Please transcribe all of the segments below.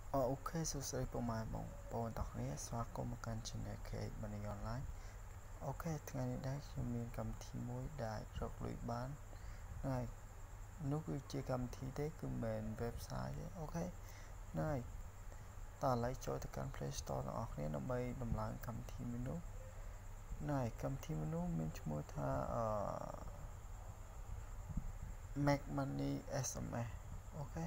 ok số sợi bộ mai bông bông tóc này xóa có một căn trên này kể mà này online okថ្ងៃនេះដែរខ្ញុំមានកម្មវិធីមួយដែលរកលុយបានហើយនោះគឺជាកម្មវិធីទេគឺមិន website ទេអូខេហើយតើឥឡូវចូលទៅកាន់ Play Store ទាំងអស់គ្នាដើម្បីដំឡើងកម្មវិធីមួយនោះហើយកម្មវិធីមួយនោះមានឈ្មោះថា Make Money SMS អូខេ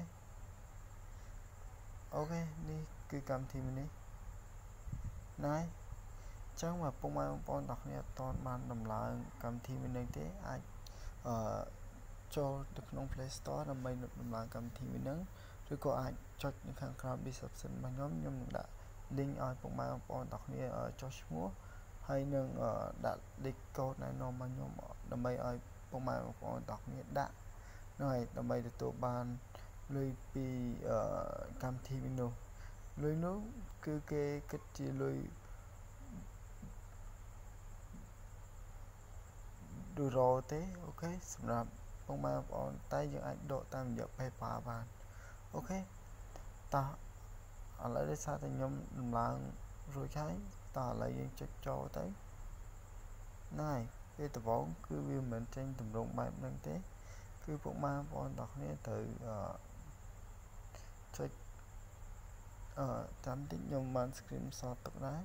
នេះគឺកម្មវិធីមួយនេះហើយចឹងមកពុកម៉ែបងប្អូនទាំងគ្នាអត់ទាន់បានដំឡើងកម្មវិធីមួយនេះទេអាចចូលទៅក្នុង Play Store ដើម្បីដំឡើងកម្មវិធីមួយហ្នឹងឬក៏អាចចុចនៅខាងក្រោម description របស់ខ្ញុំនឹងដាក់ link ឲ្យពុកម៉ែបងប្អូនទាំងគ្នាចុះឈ្មោះហើយនឹងដាក់ link code ណែនាំមកខ្ញុំដើម្បីឲ្យពុកម៉ែបងប្អូនទាំងគ្នាដាក់ហើយដើម្បីទទួលបានលុយពីកម្មវិធីមួយនោះលុយនោះគឺគេគិតជាលុយដឺរ៉ូទេអូខេសម្រាប់ពុកម៉ែបងប្អូនតែយើងអាចដកតាមរយៈ PayPal បានអូខេតោះឥឡូវដោយសារតែខ្ញុំដំឡើងរួចហើយតោះឥឡូវយើងចុចចូលទៅណែពេលដំបូងគឺវាមិនមែនចេញទម្រង់បែបហ្នឹងទេគឺពុកម៉ែបងប្អូនទាំងគ្នាត្រូវចុចតាមតិចខ្ញុំបាន screenshot ទុកដែរ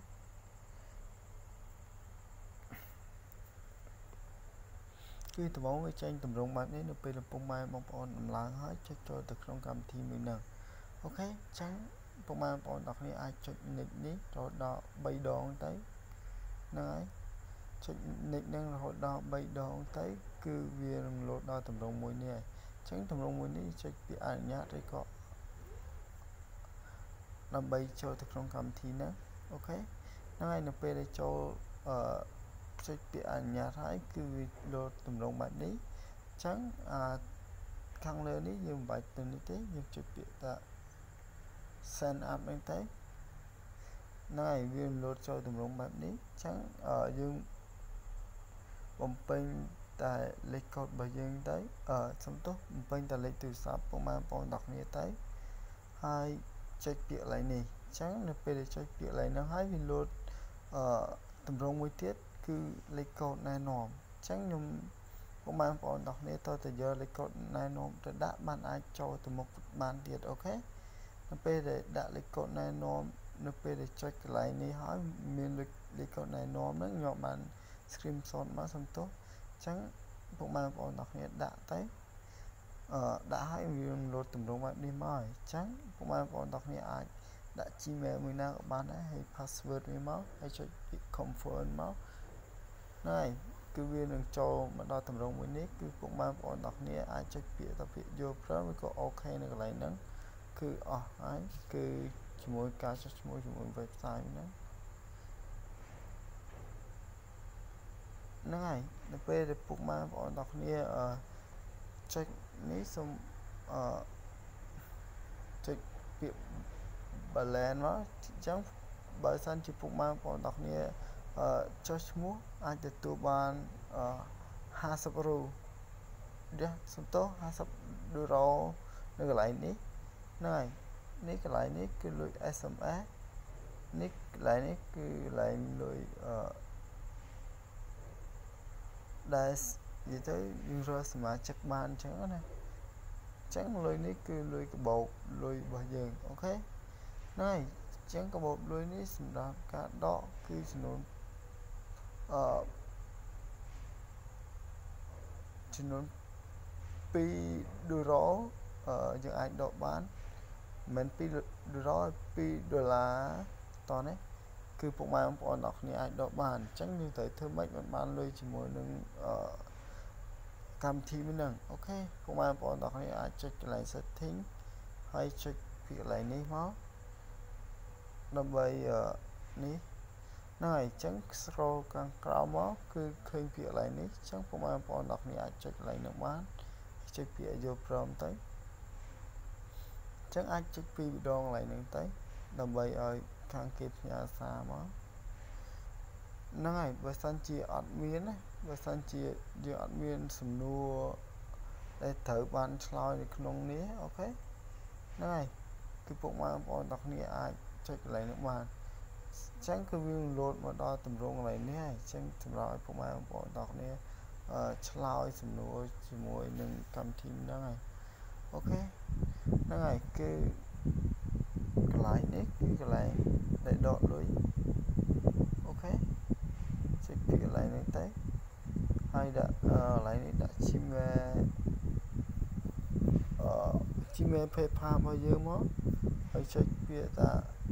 គឺដំបូងវាចេញទម្រង់បែបនេះនៅពេលពុកម៉ែបងប្អូនដំឡើងហើយចុចចូលទៅក្នុងកម្មវិធីមួយហ្នឹងអូខេចឹងពុកម៉ែបងប្អូនទាំងគ្នាអាចចុច nick នេះរហូតដល់3ដងទៅហ្នឹងហើយចុច nick ហ្នឹងរហូតដល់3ដងទៅគឺវានឹងលោតដល់ទម្រង់មួយនេះហើយចឹងទម្រង់មួយនេះចុចពាក្យអនុញ្ញាតឬក៏ដើម្បីចូលទៅក្នុងកម្មវិធីហ្នឹងអូខេហ្នឹងហើយនៅពេលដែលចូលចុចពាក្យអនុញ្ញាតហើយគឺវាលោតទម្រង់បែបនេះចឹងខាងលើនេះយើងមិនបាច់ទៅនេះទេយើងចុចពាក្យថា send up ហ្នឹងទៅហ្នឹងហើយវាលោតចូលទម្រង់បែបនេះចឹងយើងបំពេញតែលេខកូដរបស់យើងទៅសំទោសបំពេញតែលេខទូរស័ព្ទពុកម៉ែបងប្អូនទាំងគ្នាទៅហើយចុចពាក្យឡើងនេះអញ្ចឹងនៅពេលដែលចុចពាក្យឡើងហ្នឹងហើយវាលោតទម្រង់មួយទៀតគឺលេខកូដណែនាំអញ្ចឹងខ្ញុំពុកម៉ែបងប្អូនទាំងគ្នាតើទៅយកលេខកូដណែនាំទៅដាក់បានអាចចូលទៅមុខបានទៀតអូខេនៅពេលដែលដាក់លេខកូដណែនាំនៅពេលដែលចុចកន្លែងនេះហើយមានលេខកូដណែនាំហ្នឹងខ្ញុំបាន screenshot មកសំទោសអញ្ចឹងពុកម៉ែបងប្អូនទាំងគ្នាដាក់ទៅដាក់ឲ្យវាលោតទម្រង់បែបនេះមកអញ្ចឹងពុកម៉ែបងប្អូនទាំងគ្នាអាចដាក់ Gmail មួយណាក៏បានដែរហើយ password វាមកហើយចុចពាក្យ confirm មកហើយគឺវានឹងចូលមកដល់ទម្រង់មួយនេះគឺពុកម៉ែបងប្អូនទាំងគ្នាអាចចុចពាក្យយល់ព្រមឬក៏ OK នៅកន្លែងហ្នឹងគឺអស់ហើយគឺជាមួយការចុះឈ្មោះជាមួយ website ហ្នឹងហើយនៅពេលដែលពុកម៉ែបងប្អូនទាំងគ្នាចុចនេះសូមចុចពាក្យ balance មកអញ្ចឹងបើសិនជាពុកម៉ែបងប្អូនទាំងគ្នាចុះឈ្មោះអាចទទួលបាន50រូសំទោស50ដឺរ៉ូនៅកន្លែងនេះហ្នឹងហើយនេះកន្លែងនេះគឺលុយ SMS នេះកន្លែងនេះគឺកន្លែងលុយដែលនិយាយទៅយើងរកសមាជិកបានអញ្ចឹងណាអញ្ចឹងលុយនេះគឺលុយកាបូបលុយរបស់យើងអូខេហ្នឹងហើយអញ្ចឹងកាបូបលុយនេះសម្រាប់ការដកគឺចំនួនចំនួន2ដឺរ៉ូយើងអាចដកបានមិន2ដឺរ៉ូ2ដុល្លារតោះនេះគឺពុកម៉ែបងប្អូនទាំងគ្នាអាចដកបានអញ្ចឹងយើងត្រូវធ្វើម៉េចបានលុយជាមួយនឹងកម្មវិធីមួយហ្នឹងអូខេពុកម៉ែបងប្អូនទាំងគ្នាអាចចុចកន្លែង setting ហើយចុចពីកន្លែងនេះមកដើម្បីនេះហ្នឹងហើយអញ្ចឹង scroll ខាងក្រោមមកគឺឃើញពីកន្លែងនេះអញ្ចឹងពុកម៉ែបងប្អូនទាំងគ្នាអាចចុចកន្លែងហ្នឹងបានចុចពីយល់ព្រមទៅអញ្ចឹងអាចចុចពីរដងកន្លែងហ្នឹងទៅដើម្បីឲ្យខាងគេផ្ញើសារមកហ្នឹងហើយបើសិនជាអត់មានណាបើសិនជាយើងអត់មានសំណួរដែលត្រូវបានឆ្លើយនៅក្នុងនេះអូខេហ្នឹងហើយគឺពុកម៉ែបងប្អូនទាំងគ្នាអាចចុចកន្លែងនេះបានចឹងគឺវាលោតមកដល់ទម្រង់កន្លែងនេះហើយចឹងសម្រាប់ឲ្យពុកម៉ែបងប្អូនទាំងគ្នាឆ្លើយសំណួរជាមួយនឹងកម្មវិធីហ្នឹងហើយអូខេហ្នឹងហើយគឺកន្លែងនេះគឺកន្លែងដែលដកលុយអូខេចុចពីកន្លែងនេះទៅហើយដាក់កន្លែងនេះដាក់ Gmail PayPal របស់យើងមកហើយចុចវាថា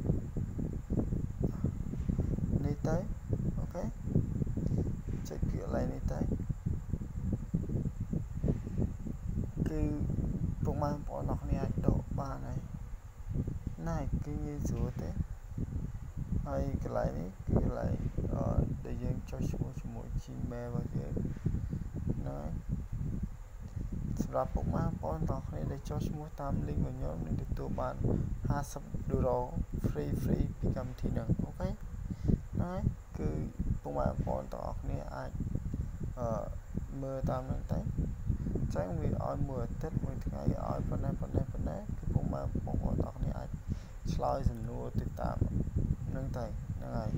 នេះទៅអូខេចុចពីកន្លែងនេះទៅគឺពុកម៉ែបងប្អូនអ្នកគ្នាអាចដកបានហើយណាគឺងាយស្រួលទេហើយកន្លែងនេះគឺកន្លែងដែលយើងចុចឈ្មោះជាមួយ Gmail របស់យើងណាសម្រាប់ពុកម៉ែបងប្អូនទាំងគ្នាដែលចុះឈ្មោះតាម link របស់ខ្ញុំនឹងទទួលបាន$50 free ពីកម្មវិធីហ្នឹងអូខេហ្នឹងហើយគឺពុកម៉ែបងប្អូនទាំងអស់គ្នាអាចមើលតាមហ្នឹងទៅចឹងវាឲ្យមួយអាទិត្យមួយថ្ងៃឲ្យប៉ុណ្ណេះគឺពុកម៉ែបងប្អូនទាំងអស់គ្នាអាចឆ្លើយសំណួរទៅតាមហ្នឹងទៅហ្នឹងហើយ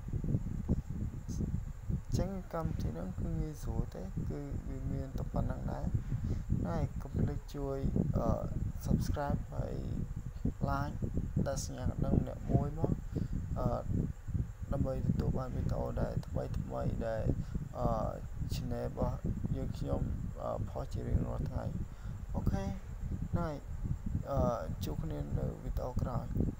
ចឹងកម្មវិធីហ្នឹងគឺងាយស្រួលទេគឺវាមានតែប៉ុណ្្នឹងដែរហើយកុំភ្លេចជួយ subscribe ហើយ like ដាក់សញ្ញាកណ្ដឹងម្នាក់មួយមកដើម្បីទទួលបានវីដេអូដែលថ្មីដែលchannel របស់យើងខ្ញុំផុសជារៀងរាល់ថ្ងៃអូខេហើយជួបគ្នានៅវីដេអូក្រោយ